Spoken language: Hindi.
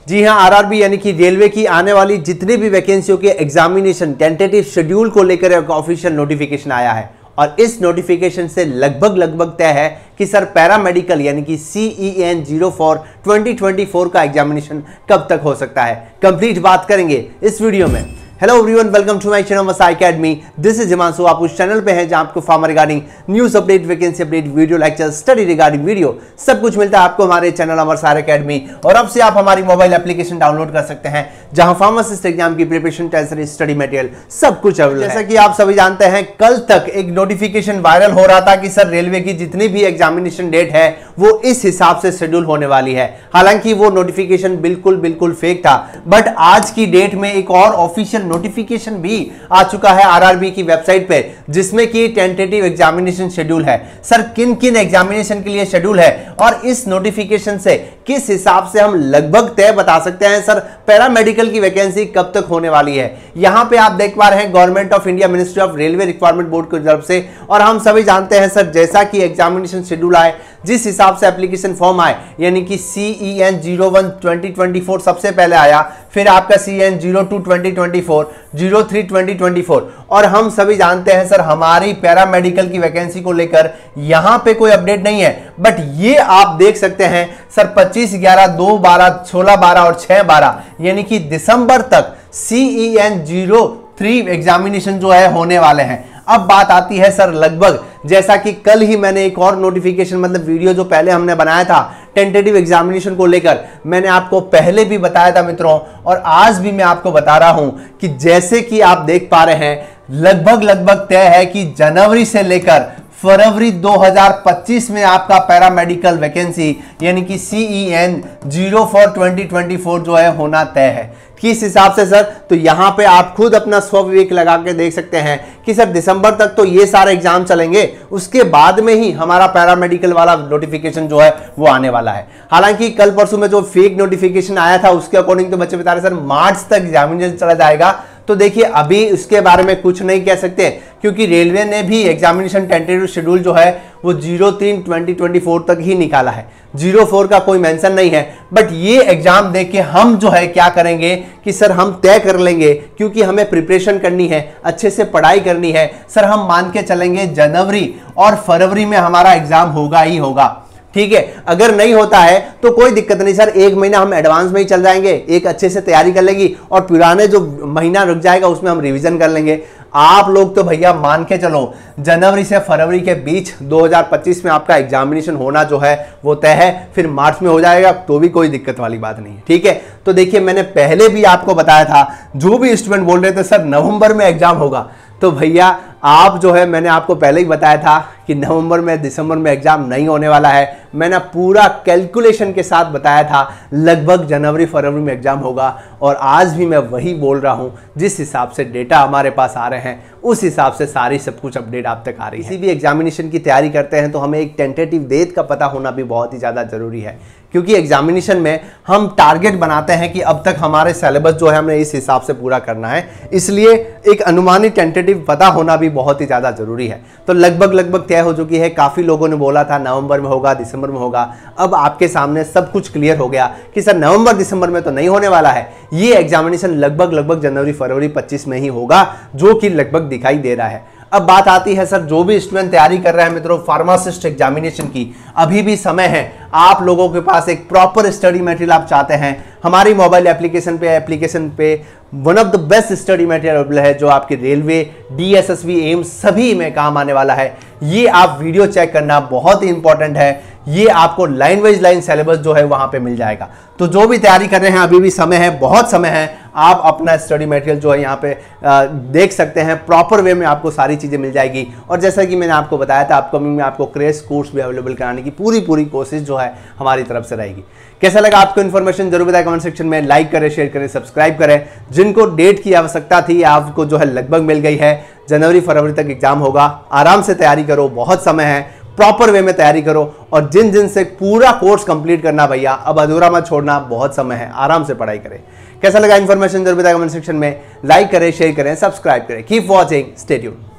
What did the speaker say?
जी हां, आरआरबी यानी कि रेलवे की आने वाली जितनी भी वैकेंसियों के एग्जामिनेशन टेंटेटिव शेड्यूल को लेकर एक ऑफिशियल नोटिफिकेशन आया है और इस नोटिफिकेशन से लगभग तय है कि सर पैरामेडिकल यानी कि CEN 04 2024 का एग्जामिनेशन कब तक हो सकता है। कंप्लीट बात करेंगे इस वीडियो में। Hello everyone, welcome to my channel Vasa academy. This is Himanshu. आप उस चैनल पे हैं जहां आपको pharma regarding news update, vacancy update, video lecture, study regarding video सब कुछ मिलता है आपको हमारे चैनल वसा एकेडमी। और अब से आप हमारी मोबाइल एप्लीकेशन डाउनलोड कर सकते हैं जहां फार्मासिस्ट एग्जाम की प्रिपरेशन, टेस्ट, स्टडी मटेरियल सब कुछ अवेलेबल है। जैसा कि आप सभी जानते हैं, कल तक एक नोटिफिकेशन वायरल हो रहा था कि सर रेलवे की जितनी भी एग्जामिनेशन डेट है वो इस हिसाब से शेड्यूल होने वाली है। हालांकि वो नोटिफिकेशन बिल्कुल फेक था, बट आज की डेट में एक और ऑफिशियल नोटिफिकेशन भी आ चुका है आरआरबी की वेबसाइट पे, जिसमें कि टेंटेटिव एग्जामिनेशन शेड्यूल है। सर किन किन एग्जामिनेशन के लिए शेड्यूल है और इस नोटिफिकेशन से किस हिसाब से हम लगभग तय बता सकते हैं सर पैरामेडिकल की वैकेंसी कब तक होने वाली है। यहां पे आप देख पा रहे हैं government of India, ministry of railway requirement board की तरफ से। और हम सभी जानते हैं सर, जैसा कि एग्जामिनेशन शेड्यूल आए, जिस हिसाब से एप्लीकेशन फॉर्म आए, यानी कि CEN 01 2024 सबसे पहले आया, फिर आपका CEN 02 2024, 03 2024। और हम सभी जानते हैं सर, हमारी पैरामेडिकल की वैकेंसी को लेकर यहां पे कोई अपडेट नहीं है, बट ये आप देख सकते हैं सर 25, 11, 2, 12, 16, 12 और 6, 12 यानी कि दिसंबर तक CEN 03 एग्जामिनेशन जो है होने वाले हैं। अब बात आती है सर लगभग, जैसा कि कल ही मैंने एक और नोटिफिकेशन मतलब वीडियो जो पहले हमने बनाया था टेंटेटिव एग्जामिनेशन को लेकर, मैंने आपको पहले भी बताया था मित्रों, और आज भी मैं आपको बता रहा हूं कि जैसे कि आप देख पा रहे हैं लगभग तय है कि जनवरी से लेकर फरवरी 2025 में आपका पैरामेडिकल वैकेंसी यानी कि CEN 04 2024 जो है होना तय है। किस हिसाब से सर, तो यहां पे आप खुद अपना स्वविवेक लगा के देख सकते हैं कि सर दिसंबर तक तो ये सारे एग्जाम चलेंगे, उसके बाद में ही हमारा पैरामेडिकल वाला नोटिफिकेशन जो है वो आने वाला है। हालांकि कल परसों में जो फेक नोटिफिकेशन आया था उसके अकॉर्डिंग तो बच्चे बता रहे सर मार्च तक एग्जामिनेशन चला जाएगा। तो देखिए अभी उसके बारे में कुछ नहीं कह सकते, क्योंकि रेलवे ने भी एग्जामिनेशन टेंटेटिव शेड्यूल जो है वो 03 2024 तक ही निकाला है, 04 का कोई मेंशन नहीं है। बट ये एग्जाम देख के हम जो है क्या करेंगे कि सर हम तय कर लेंगे, क्योंकि हमें प्रिपरेशन करनी है, अच्छे से पढ़ाई करनी है। सर हम मान के चलेंगे जनवरी और फरवरी में हमारा एग्जाम होगा ही होगा, ठीक है। अगर नहीं होता है तो कोई दिक्कत नहीं सर, एक महीना हम एडवांस में ही चल जाएंगे, एक अच्छे से तैयारी कर लेगी और पुराने जो महीना रुक जाएगा उसमें हम रिवीजन कर लेंगे। आप लोग तो भैया मान के चलो जनवरी से फरवरी के बीच 2025 में आपका एग्जामिनेशन होना जो है वो तय है, फिर मार्च में हो जाएगा तो भी कोई दिक्कत वाली बात नहीं है, ठीक है। तो देखिए मैंने पहले भी आपको बताया था, जो भी स्टूडेंट बोल रहे थे सर नवंबर में एग्जाम होगा, तो भैया आप जो है मैंने आपको पहले ही बताया था कि नवंबर में दिसंबर में एग्जाम नहीं होने वाला है। मैंने पूरा कैलकुलेशन के साथ बताया था लगभग जनवरी फरवरी में एग्जाम होगा, और आज भी मैं वही बोल रहा हूं। जिस हिसाब से डेटा हमारे पास आ रहे हैं उस हिसाब से सारी सब कुछ अपडेट आप तक आ रही है। किसी भी एग्जामिनेशन की तैयारी करते हैं तो हमें एक टेंटेटिव डेट का पता होना भी बहुत ही ज़्यादा जरूरी है, क्योंकि एग्जामिनेशन में हम टारगेट बनाते हैं कि अब तक हमारे सिलेबस जो है हमने इस हिसाब से पूरा करना है, इसलिए एक अनुमानित टेंटेटिव पता होना भी बहुत ही ज़्यादा जरूरी है। तो लगभग तय हो चुकी है। काफ़ी लोगों ने बोला था नवंबर में होगा, दिसंबर में होगा। अब आपके सामने सब कुछ क्लियर हो गया कि सर नवंबर दिसंबर में तो नहीं होने वाला है, ये एग्जामिनेशन लगभग जनवरी फरवरी 25 में ही होगा, जो कि लगभग दिखाई दे रहा है। अब बात आती है सर, जो भी स्टूडेंट तैयारी कर रहे हैं मित्रों फार्मासिस्ट एग्जामिनेशन की, अभी भी समय है। आप लोगों के पास एक प्रॉपर स्टडी मटेरियल आप चाहते हैं, हमारी मोबाइल एप्लीकेशन पे one of the best study material available है, जो आपके रेलवे, DSSB, एम्स सभी में काम आने वाला है। ये आप वीडियो चेक करना बहुत ही इंपॉर्टेंट है। ये आपको लाइन वाइज लाइन सिलेबस जो है वहां पे मिल जाएगा। तो जो भी तैयारी कर रहे हैं अभी भी समय है, बहुत समय है। आप अपना स्टडी मटेरियल जो है यहाँ पे देख सकते हैं, प्रॉपर वे में आपको सारी चीज़ें मिल जाएगी। और जैसा कि मैंने आपको बताया था, अपकमिंग में आपको क्रैश कोर्स भी अवेलेबल कराने की पूरी कोशिश जो है हमारी तरफ से रहेगी। कैसा लगा आपको इन्फॉर्मेशन जरूर बताएं कमेंट सेक्शन में। लाइक करें, शेयर करें, सब्सक्राइब करें। जिनको डेट की आवश्यकता थी आपको जो है लगभग मिल गई है। जनवरी फरवरी तक एग्जाम होगा, आराम से तैयारी करो, बहुत समय है, प्रॉपर वे में तैयारी करो। और जिन से पूरा कोर्स कंप्लीट करना भैया, अब अधूरा मत छोड़ना, बहुत समय है, आराम से पढ़ाई करें। कैसा लगा इन्फॉर्मेशन जरूर बताएं कमेंट सेक्शन में। लाइक करें, शेयर करें, सब्सक्राइब करें। Keep watching, stay tuned.